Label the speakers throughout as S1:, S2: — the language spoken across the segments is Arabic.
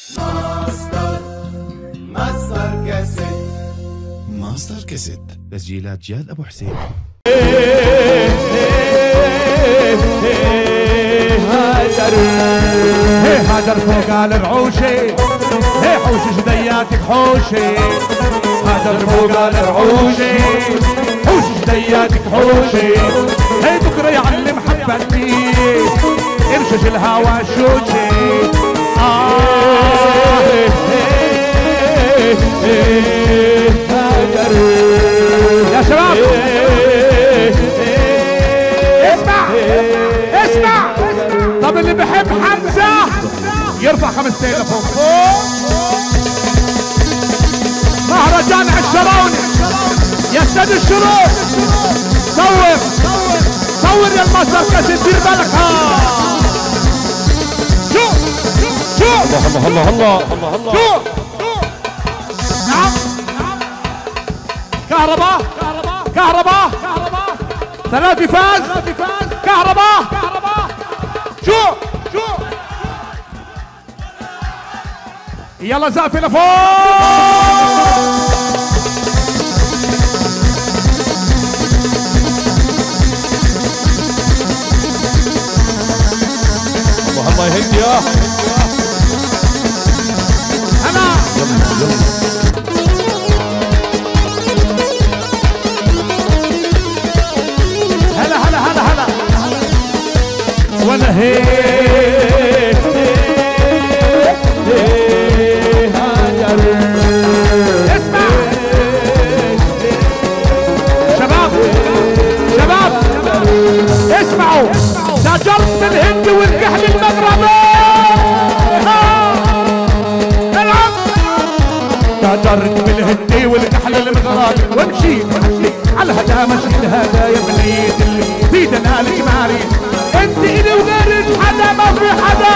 S1: ماستر كاسيت.
S2: ماستر كاسيت، تسجيلات جاد أبو حسين.
S3: هاجر فوق الرعوشي، حوشي جدياتك حوشي. هاجر فوق الرعوشي، حوشي جدياتك حوشي. بكره يعلم حبتي ارشش الهوى شوشي. هاجر يا شباب اسمع. طب اللي بحب حمزة يرفع 5 ليلة فوق. مهرجان عالشراوني يا استاذ الشروق. صور يا الماستر كاسيت، دير بالك. شوف الله شوف. نعم كهرباء 3 فاز كهرباء. شوف يلا زقف لفوق. الله يهد يا انا. هلا ولا هيك هاجر. اسمع شباب اسمعوا. تاجرت بالهند والكحل المغربي. العب. تاجرت بالهند والكحل المغربي ومشيت على الهدى مشي الهدايا بنيت في دلالك ماري. انت الي وغيرك حدا ما في حدا.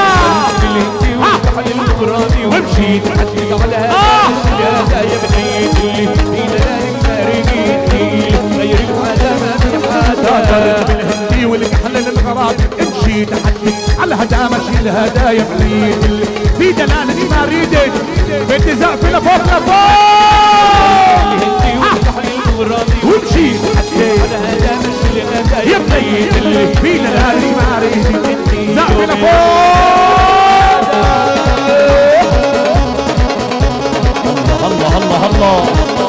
S3: ومشيت على الهدايا بنيت في دلالك ماري. غيرك حدا ما في حدا. تاجرت بالهندي والكحل المغربي. مشيت على الهدى مشي الهدايا بنيت في دلالك ماري. بدي زقف لفوق ومشيت على هذا مش الهدايا بنيت اللي في دلالك ماري. زقف لفوق. الله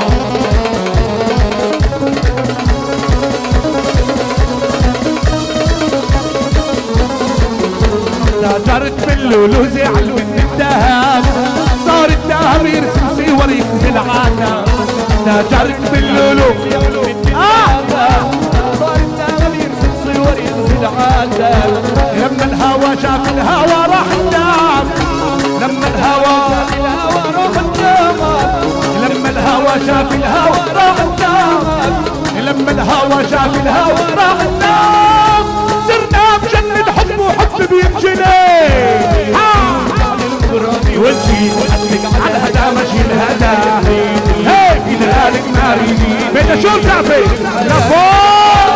S3: تاجرت باللولوز علمت الذهب. صار الذهب يرسم صور يخزي العالم. تاجرت باللولو صار الذهب يرسم صور يخزي العالم. لما الهوى شاف الهوى راح النام. لما الهوى شاف الهوى راح النام. لما الهوى شاف الهوى راح النام. لما الهوى شاف الهوى راح النام. صرنا بجنة حب وحب بينجني. ونشيد على الهدى مشي الهدى. هي في دلالك ماري. بدي اشوف زعفي لفوق.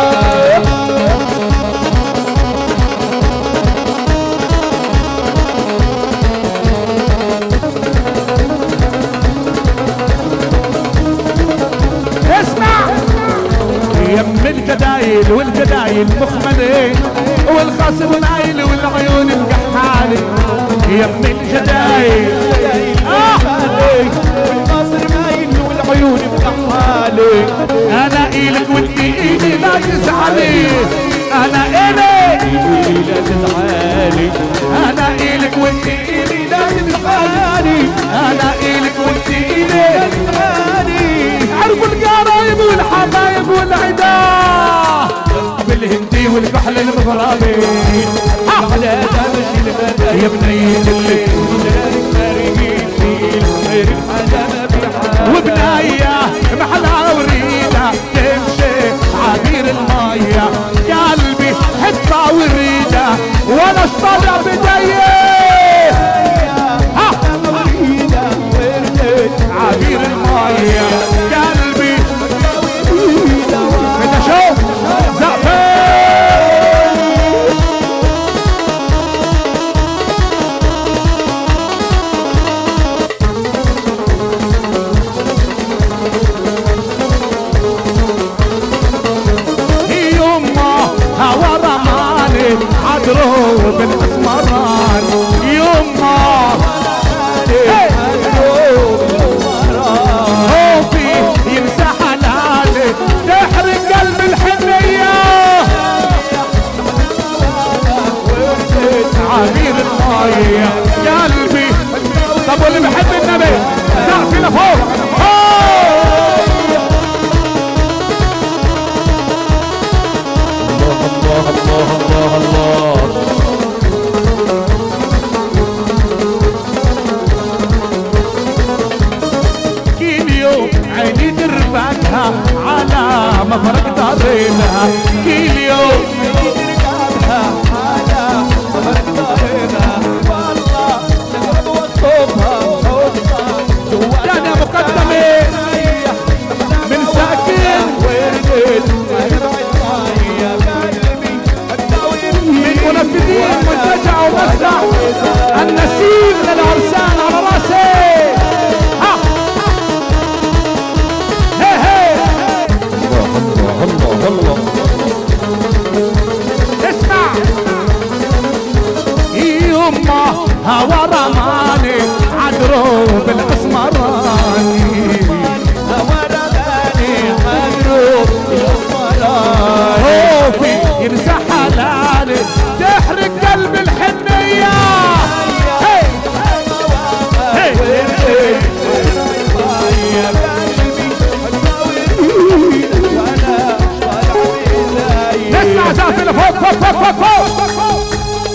S3: اسمع يم الجدايل والجدايل مخملين والخصم نايل والعيون مكحالي. يم الجدايل والقصر مايل والعيون مكحالي. انا إلك وانتي إلي لا تزعلي. انا إلك لا تزعلي. انا إلك وانتي إلي لا تزعلي. انا إلك وانتي إلي لا تزعلي. عرفوا القرايب والحبايب والعداء بالهندي والكحل المغربي. على هذا مشي الهدى يا بنية اللي غير حدا ما في حدا. وبناية محلها وريدة تمشي عبير المية. قلبي حبها وريدة وانا اشطلع بداية. عبير المية قلبي بدي اشوف زقفة. عصير الماي يا قلبي. طب واللي بحب النبي سقف لفوق. الله الله الله الله. كل يوم عيني ترفعها على مفرق دارنا، كل يوم عيني ترفعها على مفرق دارنا، والله نقرب وصوبها وصوبها يا مقدمة من ساكن وردت من منفذين منتجع ومسرح النسيم للعرسان على راسي. ها هي هي الله الله الله. اسمع يما هوا رماني عدروب الاسمراني، هوا رماني عدروب الاسمراني، خوفي يمسح حلالي تحرق قلب الحنية. هي هي نسمع زعفي لفوق فوق فوق فوق فوق.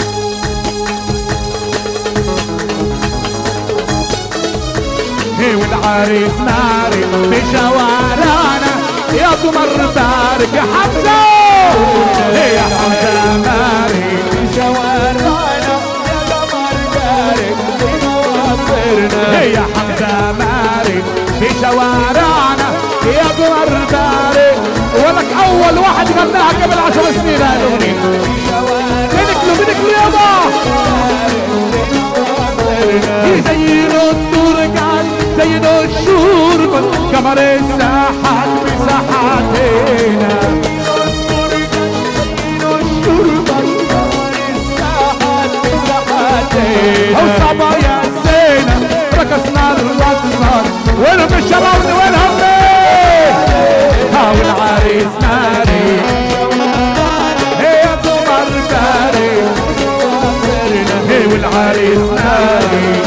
S3: هي والعريس ناري بشوارعنا يا قمر بارك يا حمزة. هي يا حمزة ماري بشوارعنا يا قمر بارك بنورنا. هي يا حمزة ماري بشوارعنا يا قمر بارك. ولك اول واحد غناها قبل 10 سنين هاي الاغنية. بدك له يابا يزينوا الطرقات زينوا الشرب قمر الساحات بساحاتنا. وصبايا الزينة رقصنا الرقصات وينهم الشباب وينهم ها والعريس ناري هي قمر داري. هي والعريس ناري